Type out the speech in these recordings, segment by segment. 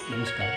ನಮಸ್ಕಾರ.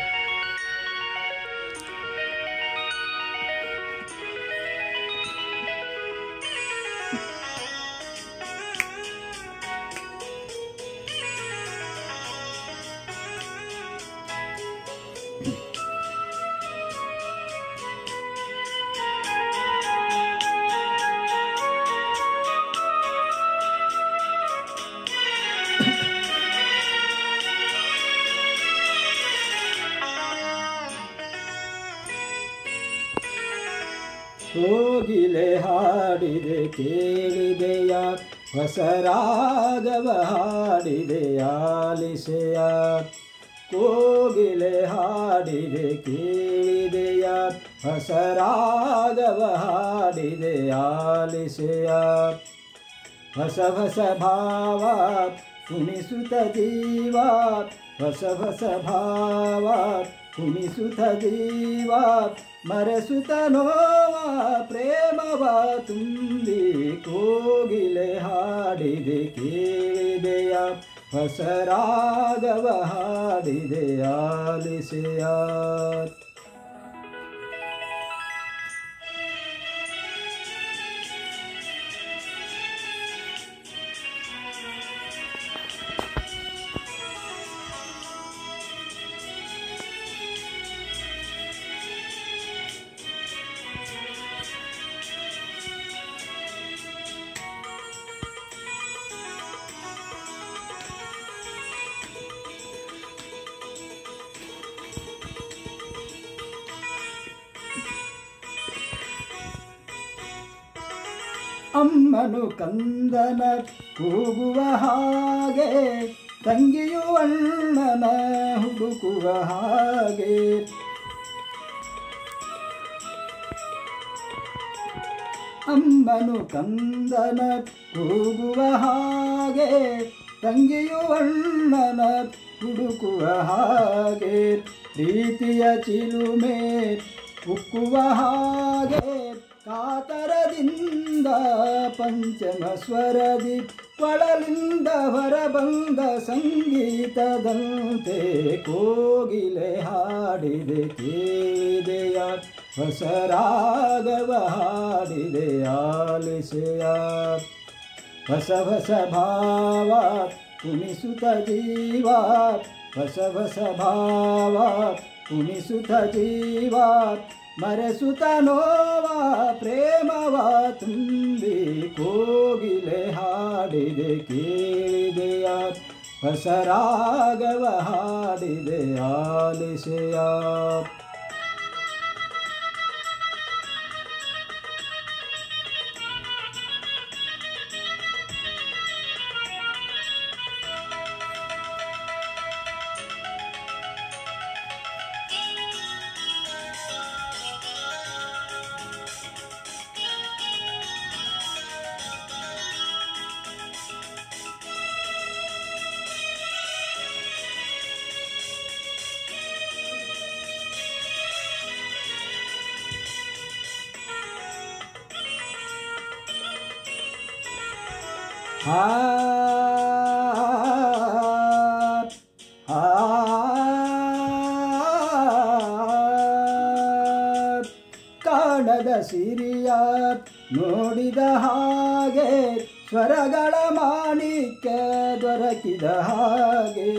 ಕೋಗಿಲೆ ಹಾಡಿದೆ ಕೇಳಿದೆಯ, ಹೊಸ ರಾಗವ ಹಾಡಿದೆ ಆಲಿಸೆಯ. ಕೋಗಿಲೆ ಹಾಡಿದೆ ಕೇಳಿದೆಯ, ಹೊಸ ರಾಗವ ಹಾಡಿದೆ ಆಲಿಸೆಯ. ಹೊಸ ಹೊಸ ಭಾವ ಕುಣಿಸುತ್ತ ಜೀವ, ಹೊಸ ಹೊಸ ಭಾವ ಕುಣಿಸುತ್ತ ಜೀವ, ಮರೆಸುತ್ತ ನೋವ ಪ್ರೇಮವ ತುಂಬಿ. ಕೋಗಿಲೆ ಹಾಡಿದೆ ಕೇಳಿದೆಯ, ಹೊಸ ರಾಗವ ಹಾಡಿದೆ ಆಲಿಸೆಯ. ಅಮ್ಮನು ಕಂದನ ಕೂಗುವ ಹಾಗೆ, ತಂಗಿಯು ಅಣ್ಣನ ಹುಡುಕುವ ಹಾಗೆ. ಅಮ್ಮನು ಕಂದನ ಕೂಗುವ ಹಾಗೆ, ತಂಗಿಯು ಅಣ್ಣನ ಹುಡುಕುವ ಹಾಗೆ. ಪ್ರೀತಿಯ ಚಿಲುಮೆ ಉಕ್ಕುವ ಹಾಗೆ, ಕಾತರದಿಂದ ಪಂಚಮ ಸ್ವರದಿ ಕೊಳಲಿಂದ ಹೊರಬಂದ ಸಂಗೀತದಂತೆ. ಕೋಗಿಲೆ ಹಾಡಿದೆ ಕೇಳಿದೆಯ, ಹೊಸ ರಾಗವ ಹಾಡಿದೆ ಆಲಿಸೆಯ. ಹೊಸ ಹೊಸ ಭಾವ ಕುಣಿಸುತ್ತ ಜೀವ, ಹೊಸ ಹೊಸ ಭಾವ ಕುಣಿಸುತ್ತ ಜೀವ, ಮರೆಸುತ್ತ ನೋವ ಪ್ರೇಮವ ತುಂಬಿ. ಕೋಗಿಲೆ ಹಾಡಿದೆ ಕೇಳಿದೆಯ, ಹೊಸ ರಾಗವ ಹಾಡಿದೆ ಆಲಿಸೆಯ. ಕಾಣದ ಸಿರಿಯ ನೋಡಿದ ಹಾಗೆ, ಸ್ವರಗಳ ಮಾಣಿಕ್ಯ ದೊರಕಿದ ಹಾಗೆ.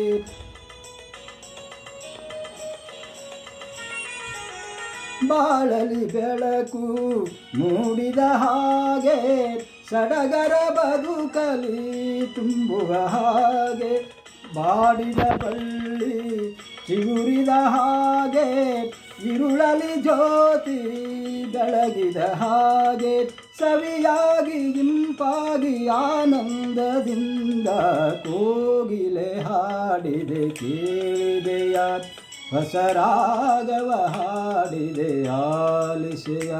ಬಾಳಲಿ ಬೆಳಕು ಮೂಡಿದ ಹಾಗೆ, ಸಡಗರ ಬದುಕಲಿ ತುಂಬುವ ಹಾಗೆ. ಬಾಡಿದ ಬಳ್ಳಿ ಚಿಗುರಿದ ಹಾಗೆ, ಇರುಳಲಿ ಜ್ಯೋತಿ ಬೆಳಗಿದ ಹಾಗೆ. ಸವಿಯಾಗಿ ಇಂಪಾಗಿ ಆನಂದದಿಂದ ಕೋಗಿಲೆ ಹಾಡಿದೆ ಕೇಳಿದೆಯ, ಹೊಸ ರಾಗವ ಹಾಡಿದೆ ಆಲಿಸೆಯ.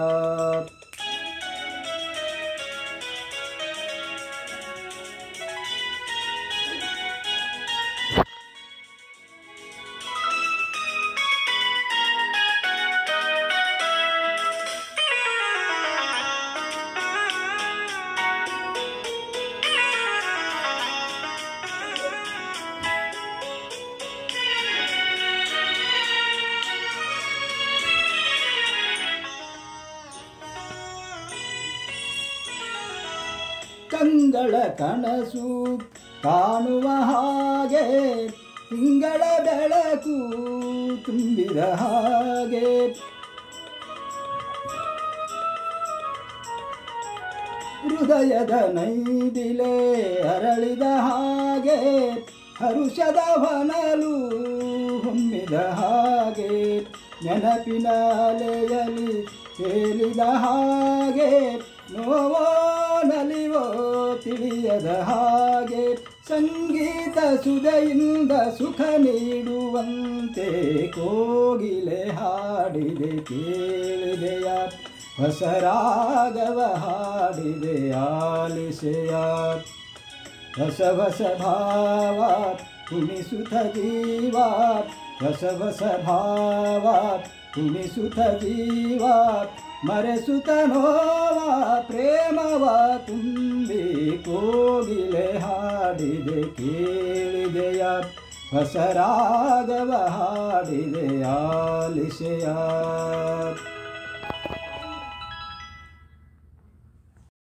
ಕನಸು ಕಾಣುವ ಹಾಗೆ ತಿಂಗಳ ಬೆಳಕು ತುಂಬಿದ ಹಾಗೆ ಹೃದಯದ ನೈದಿಲೆ ಅರಳಿದ ಹಾಗೆ ಹರುಷದ ಹೊನಲು ಹೊಮ್ಮಿದ ಹಾಗೆ ನೆನಪಿನ ಅಲೆಯಲಿ ತೇಲಿದ ಹಾಗೆ ನೋವೋ ನಲಿವೋ ತಿಳಿಯದ ಹಾಗೆ ಸಂಗೀತ ಸುಧೆಯಿಂದ ಸುಖ ನೀಡುವಂತೆ ಕೋಗಿಲೆ ಹಾಡಿದೆ ಕೇಳಿದೆಯ ಹೊಸ ರಾಗವ ಹಾಡಿದೆ ಆಲಿಸೆಯ ಹೊಸ ಹೊಸ ಭಾವ ಕುಣಿಸುತ್ತ ಜೀವ ಹೊಸ ಹೊಸ ಭಾವ ಕುಣಿಸುತ್ತ ಜೀವ ಮರೆಸುತ್ತ ನೋವ ಪ್ರೇಮವ ತುಂಬಿ ಕೋಗಿಲೆ ಹಾಡಿದೆ ಕೇಳಿದೆಯ ಹೊಸ ರಾಗವ ಹಾಡಿದೆ ಆಲಿಸೆಯ